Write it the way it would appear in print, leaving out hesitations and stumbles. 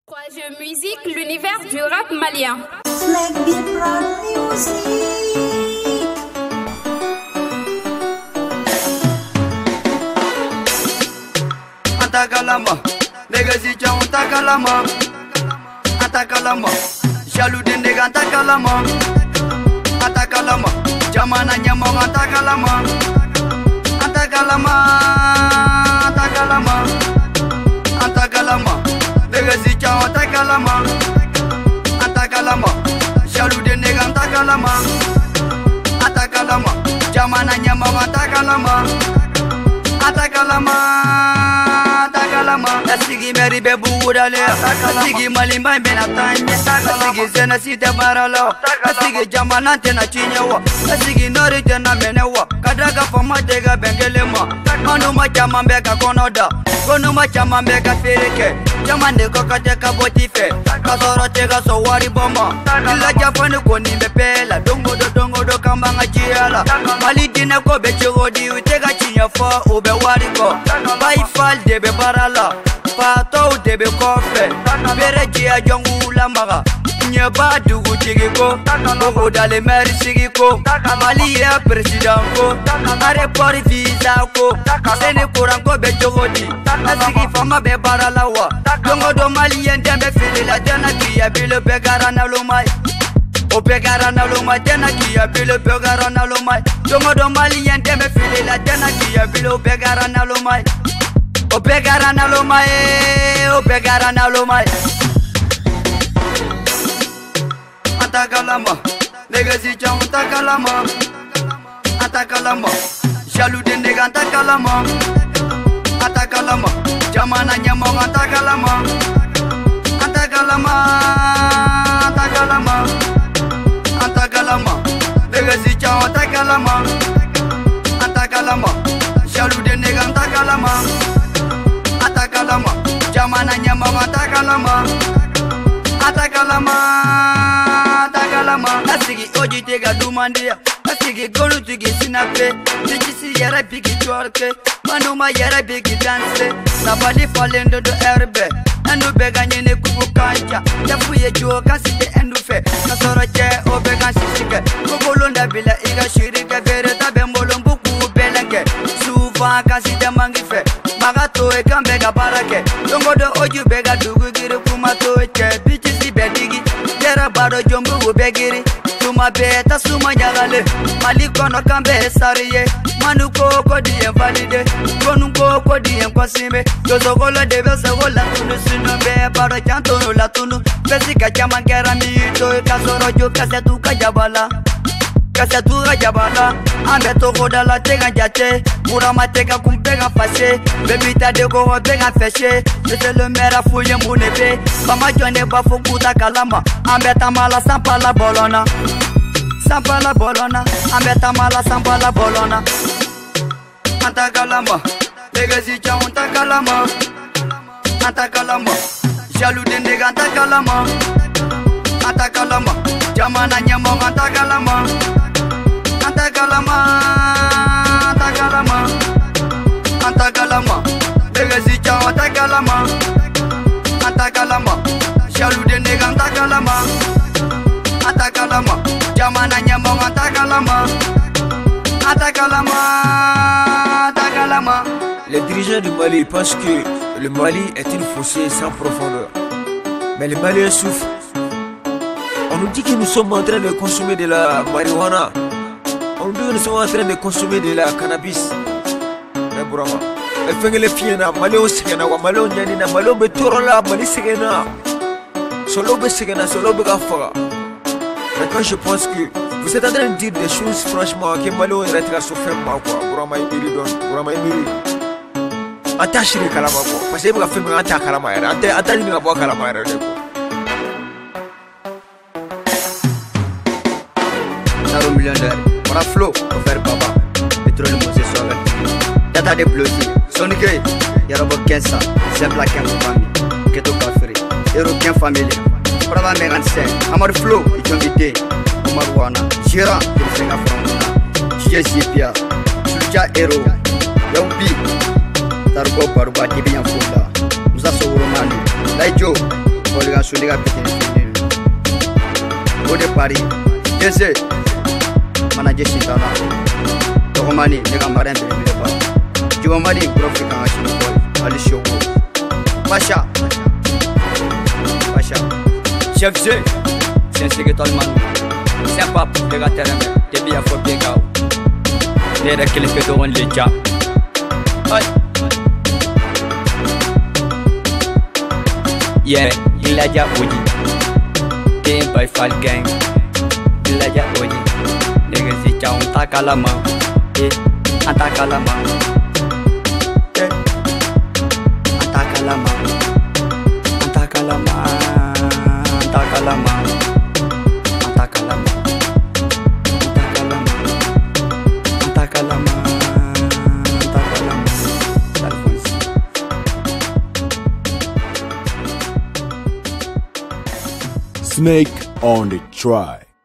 Courageux musique, l'univers du rap malien. Antakalama, legacy chao antakalama, antakalama, jaloux de nègre antakalama, antakalama, jamana nyama antakalama, antakalama, antakalama, antakalama, legacy chao antakalama, antakalama, jaloux de nègre antakalama, antakalama, jamana nyama antakalama. Atakalama, atakalama. Asigi meri bebu udale. Asigi malimba benatanye. Asigi zena site baralo. Asigi jamana tena chinyewa. Asigi nori tena menewa. Kadaga fama tega bengelema. Manuma chama mbeka konoda. Konuma chama mbeka fereke. Jamande kokateka botife. Kasoro tega so wari boma. Ila jafani koni bepela. Dongo do kambanga jiala. Malidine ko bechogodi utega chinya fa ube wariko. Baifal debe barala. Pato debe kofe. Bere jia jongu la maga. Nyeba dugu chigiko. Bogo dale meri sigiko. Mali ya president ko. Are pori visa ko. Sene kuranko bechogodi. Asigi fama be barala wa. Dongo do mali yendembe filila. Tena kia bile begara na lumai. O pegara na loma tena kia bile pegara na loma. Dongo do mali yende me file la tena kia bile o pegara na loma. O pegara na loma o pegara na loma. Atakalama, legacy chao atakalama, atakalama, jaloux de nègre atakalama, atakalama, jamana nyama atakalama, atakalama, atakalama. Antakalama, legacy chao antakalama, antakalama, jaloux de nègre antakalama, antakalama, jamana nyama antakalama, antakalama, antakalama. Asigi oji tega dumandia, asigi gonu tigi sinape, tigi yara bigi chorke, manuma yara bigi danse, nabali falendo do herbe. Anu beganye ne kuku kancha. Jafuye jo kasite endu fe. Nasoro che obegan sisike. Kokolonda bila iga shirike. Vere tabe molombu ku belenke. Suva kasite mangife. Magato e kambega barake. Dongodo oju bega dugu giri kumato che. Pichi si bedigi. Jera baro jombu ubegiri. Suma beta suma nyagale. Malikono kambe sariye. Manuko kodi valide. Konuko kodi kwasime. Yozogolo debe segola tunu sinombe baro chantono la tunu. Besika chama ngera mito kasoro jo kasetu kajabala. Kasetu kajabala. Ambe toko dala tega jate. Murama tega kumpega fase. Bebita deko benga feshe. Monsieur le maire fouille munebe. Bama jone bafu kuta kalama. Ambe tamala sampala bolona. Sampala bolona. Ambe tamala sampala bolona. Antakalama, legacy chao antakalama, antakalama, jaloux de nègre antakalama, antakalama, jamana nyama antakalama, antakalama, antakalama, antakalama, legacy chao antakalama, antakalama, jaloux de nègre antakalama, antakalama, jamana nyama antakalama, antakalama. Les dirigeants du Mali pensent que le Mali est une fossée sans profondeur. Mais les Maliens souffrent. On nous dit que nous sommes en train de consommer de la marijuana. On nous dit que nous sommes en train de consommer de la cannabis. Mais Bourama, elle fait que les filles na Malio Segena, Malio Nyanina, Malio Betorola, Mali Segena. Solo Besegena, Solo Begafaga. Mais quand je pense que vous êtes en train de dire des choses franchement que Malio est retraité sur faire mal quoi. Bourama Ibiri donne, Bourama Ibiri. Attache les calama quoi. Parce que vous avez fait un attaque calama. Attache les calama calama. Naro millionnaire, on a flow pour faire baba. Pétrole mosé soirée. Data de bloqué. Sonique, Yarabo 1500. Simple à 15 famille. Keto Kafri. Hero 15 famille. Brava 55. Amar flow, ils ont invité. Marwana. Gérant, il fait un franc. Jessica. Suja Hero. Yombi. Targo Baruba Tibian Funda. Musa Souromani. Laijo. fɔlikan so ne ka pitini fitini o de pari dese manaje sintana dɔgɔmani ne ka mara in belebeleba jigɔmadi gurɔfi kan ka sini bɔyi ali shogo Pasha Chef G c'est un séguétol man c'est un pape de la terre de bien faut bien gao ne yɛrɛ kelen pe dɔgɔni le ja yeah ilaja oji game by fall gang ilaja oji nigga si chao takalama antakalama antakalama antakalama antakalama antakalama antakalama antakalama Snake on the try.